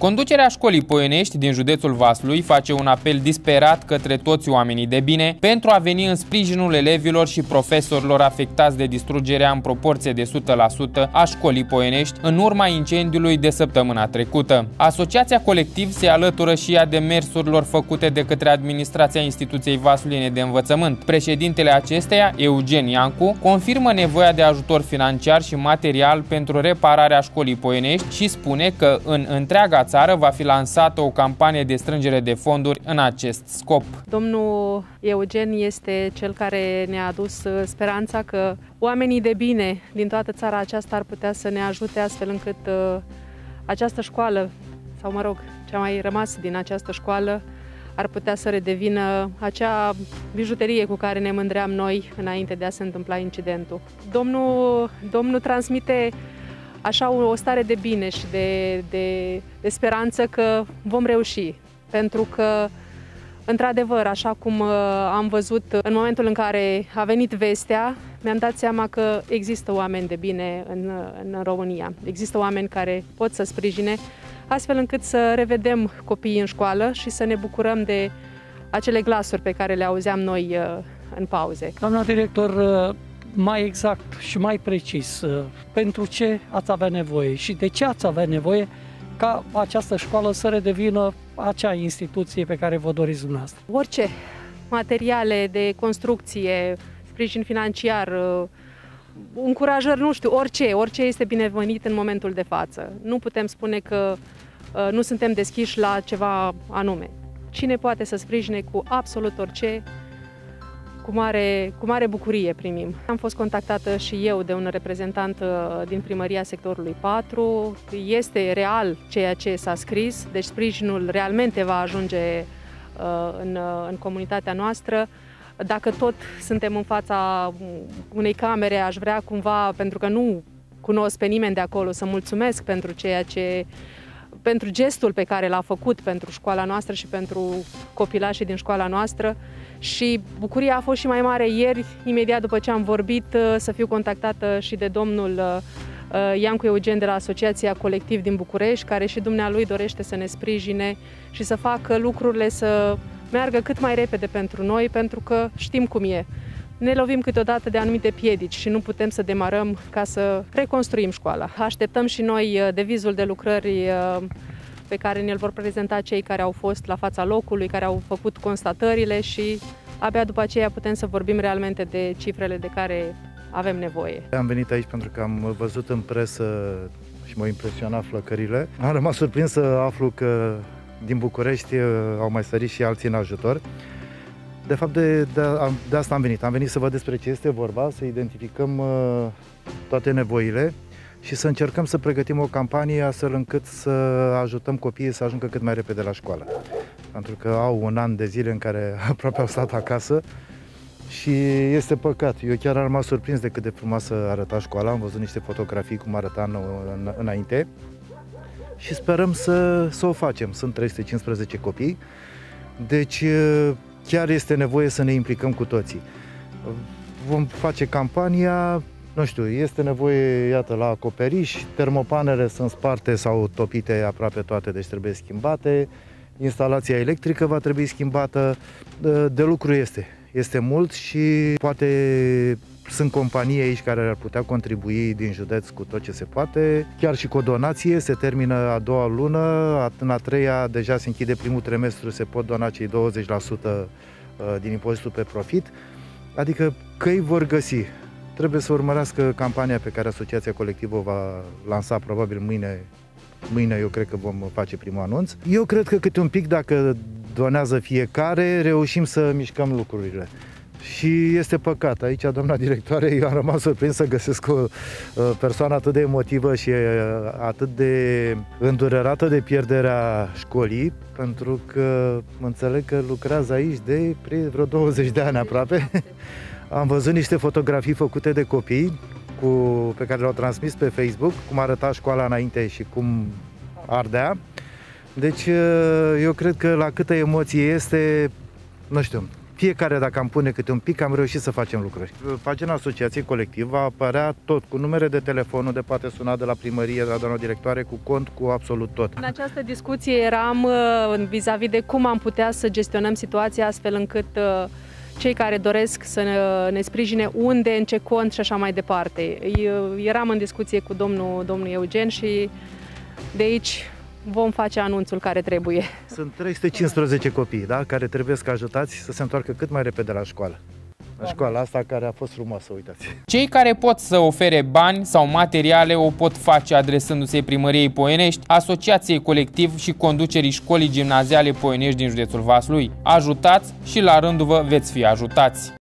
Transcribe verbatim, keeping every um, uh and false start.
Conducerea școlii Poienești din județul Vaslui face un apel disperat către toți oamenii de bine pentru a veni în sprijinul elevilor și profesorilor afectați de distrugerea în proporție de o sută la sută a școlii Poienești în urma incendiului de săptămâna trecută. Asociația Colectiv se alătură și a demersurilor făcute de către administrația instituției vasluiene de învățământ. Președintele acesteia, Eugen Iancu, confirmă nevoia de ajutor financiar și material pentru repararea școlii Poienești și spune că în întreaga țară va fi lansată o campanie de strângere de fonduri în acest scop. Domnul Eugen este cel care ne-a adus speranța că oamenii de bine din toată țara aceasta ar putea să ne ajute astfel încât uh, această școală, sau mă rog, ce a mai rămas din această școală, ar putea să redevină acea bijuterie cu care ne mândream noi înainte de a se întâmpla incidentul. Domnul, domnul transmite așa o stare de bine și de, de, de speranță că vom reuși, pentru că, într-adevăr, așa cum am văzut în momentul în care a venit vestea, mi-am dat seama că există oameni de bine în, în România. Există oameni care pot să sprijine, astfel încât să revedem copiii în școală și să ne bucurăm de acele glasuri pe care le auzeam noi în pauze. Doamna director, mai exact și mai precis, pentru ce ați avea nevoie și de ce ați avea nevoie ca această școală să redevină acea instituție pe care vă doriți dumneavoastră? Orice materiale de construcție, sprijin financiar, încurajări, nu știu, orice, orice este binevenit în momentul de față. Nu putem spune că uh, nu suntem deschiși la ceva anume. Cine poate să sprijine cu absolut orice, cu mare, cu mare bucurie primim. Am fost contactată și eu de un reprezentant uh, din primăria sectorului patru. Este real ceea ce s-a scris, deci sprijinul realmente va ajunge uh, în, uh, în comunitatea noastră. Dacă tot suntem în fața unei camere, aș vrea cumva, pentru că nu cunosc pe nimeni de acolo, să mulțumesc pentru ceea ce, pentru gestul pe care l-a făcut pentru școala noastră și pentru copilașii din școala noastră. Și bucuria a fost și mai mare ieri, imediat după ce am vorbit, să fiu contactată și de domnul Iancu Eugen de la Asociația Colectiv din București, care și dumnealui dorește să ne sprijine și să facă lucrurile să meargă cât mai repede pentru noi, pentru că știm cum e. Ne lovim câteodată de anumite piedici și nu putem să demarăm ca să reconstruim școala. Așteptăm și noi devizul de lucrări pe care ne-l vor prezenta cei care au fost la fața locului, care au făcut constatările și abia după aceea putem să vorbim realmente de cifrele de care avem nevoie. Am venit aici pentru că am văzut în presă și m-au impresionat flăcările. Am rămas surprins să aflu că din București au mai sărit și alții în ajutor. De fapt, de, de, de asta am venit. Am venit să văd despre ce este vorba, să identificăm uh, toate nevoile și să încercăm să pregătim o campanie astfel încât să ajutăm copiii să ajungă cât mai repede la școală. Pentru că au un an de zile în care aproape au stat acasă și este păcat. Eu chiar am rămas surprins de cât de frumoasă arăta școala. Am văzut niște fotografii cum arăta în, în, înainte. Și sperăm să, să o facem. Sunt trei sute cincisprezece copii, deci chiar este nevoie să ne implicăm cu toții. Vom face campania, nu știu, este nevoie, iată, la acoperiș, termopanele sunt sparte sau topite aproape toate, deci trebuie schimbate, instalația electrică va trebui schimbată, de, de lucru este. Este mult și poate sunt companii aici care ar putea contribui din județ cu tot ce se poate, chiar și cu o donație. Se termină a doua lună, în a treia deja se închide primul trimestru, se pot dona cei douăzeci la sută din impozitul pe profit, adică căi vor găsi. Trebuie să urmărească campania pe care Asociația Colectivă va lansa probabil mâine, mâine eu cred că vom face primul anunț. Eu cred că câte un pic, dacă donează fiecare, reușim să mișcăm lucrurile. Și este păcat. Aici, doamna directoare, eu am rămas surprins să găsesc o persoană atât de emotivă și atât de îndurerată de pierderea școlii, pentru că înțeleg că lucrează aici de vreo douăzeci de ani aproape. Am văzut niște fotografii făcute de copii cu, pe care le-au transmis pe Facebook, cum arăta școala înainte și cum ardea. Deci eu cred că la câtă emoție este, nu știu, fiecare, dacă am pune câte un pic, am reușit să facem lucruri. Pagina Asociației Colectiv va apărea tot, cu numere de telefon, de poate suna de la primărie, de la doamna directoare, cu cont, cu absolut tot. În această discuție eram vis-a-vis de cum am putea să gestionăm situația astfel încât cei care doresc să ne, ne sprijine unde, în ce cont și așa mai departe. Eram în discuție cu domnul, domnul Eugen și de aici vom face anunțul care trebuie. Sunt trei sute cincisprezece copii, da, care trebuie să ajutați să se întoarcă cât mai repede la școală. La școala asta care a fost frumoasă, uitați. Cei care pot să ofere bani sau materiale o pot face adresându-se Primăriei Poienești, Asociației Colectiv și conducerii școlii gimnaziale Poienești din județul Vaslui. Ajutați și la rândul vă veți fi ajutați!